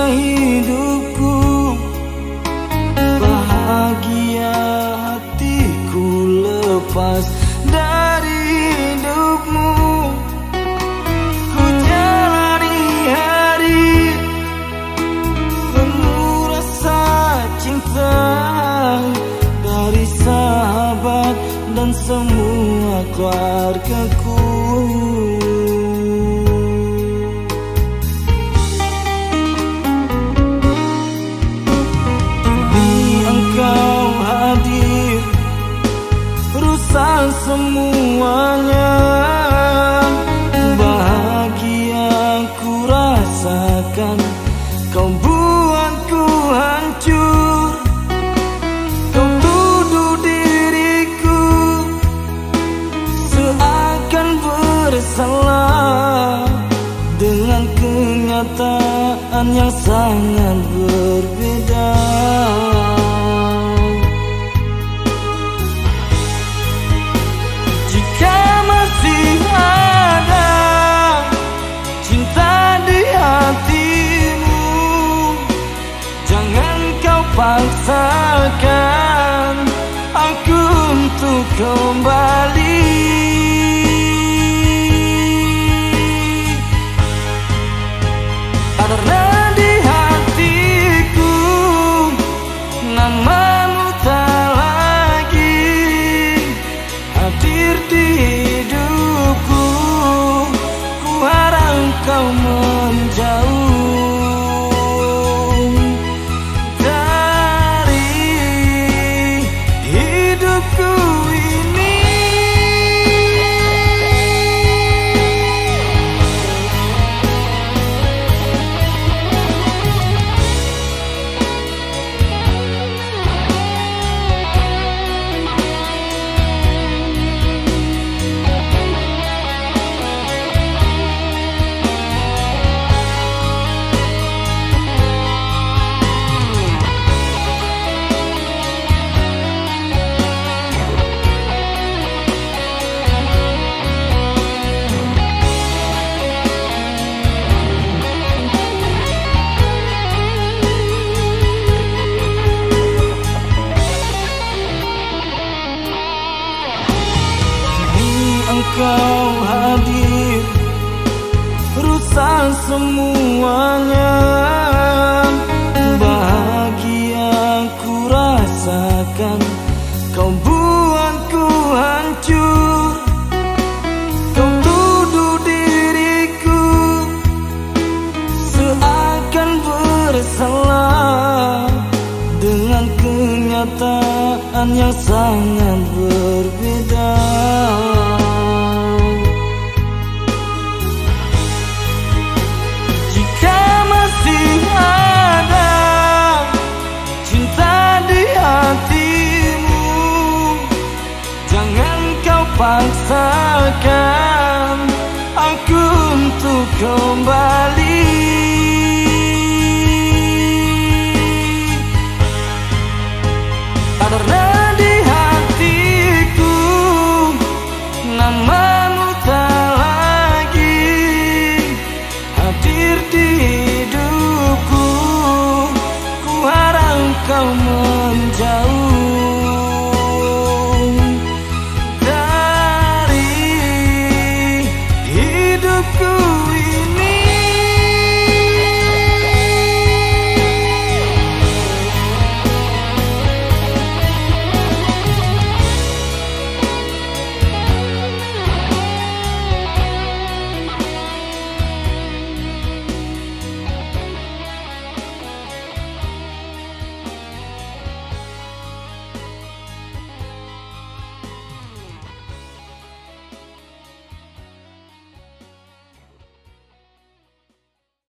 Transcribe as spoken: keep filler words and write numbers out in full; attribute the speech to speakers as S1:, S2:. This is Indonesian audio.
S1: hidupku, bahagia hatiku lepas dari hidupmu. Ku jalani hari penuh rasa cinta dari sahabat dan semua keluargaku. Semuanya bahagia ku rasakan, kau buatku hancur. Kau tuduh diriku seakan bersalah dengan kenyataan yang sangat berbeda. Paksakan aku untuk kembali. Karena di hatiku namamu tak lagi hadir di hidupku. Ku harap kau menjauh kau hadir, rusak semuanya. Bahagia ku rasakan, kau buatku hancur. Kau tuduh diriku seakan bersalah dengan kenyataan yang sangat berbeda.